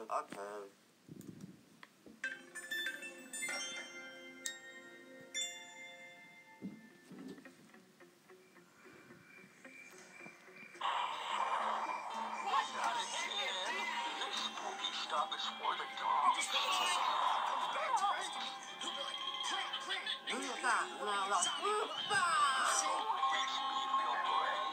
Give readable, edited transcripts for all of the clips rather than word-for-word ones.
Okay. Stop is for the dog. Just wait till someone comes back to rescue me. He'll be like, plant, plant. And you'll be like, Makes me feel brave.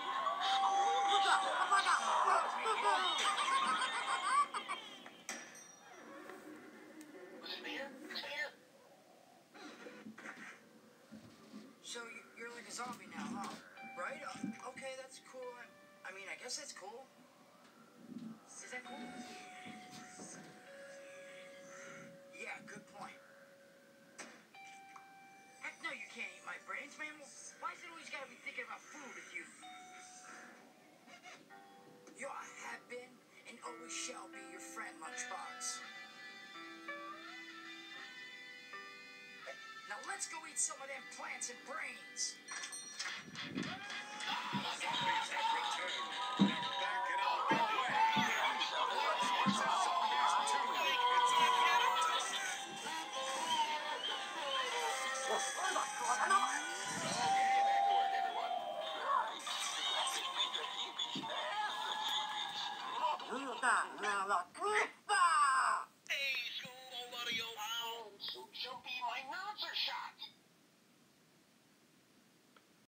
So you're like a zombie now, huh? Right? Okay, that's cool. I mean, I guess that's cool. Is that cool? Yeah, good point. Heck no, you can't eat my brains, man. Why is it always gotta be thinking about food with you? Yo, I have been and always shall be your friend, Lunchbox. Now let's go eat some of them plants and brains. Zombies have returned. They're back in a big way. It's a zombies too. It's a fantastic. Okay, back to work, everyone. That could be the heebies and the jeebies. Hey, Scoob, old buddy, yo. So jumpy, my nerves are shot.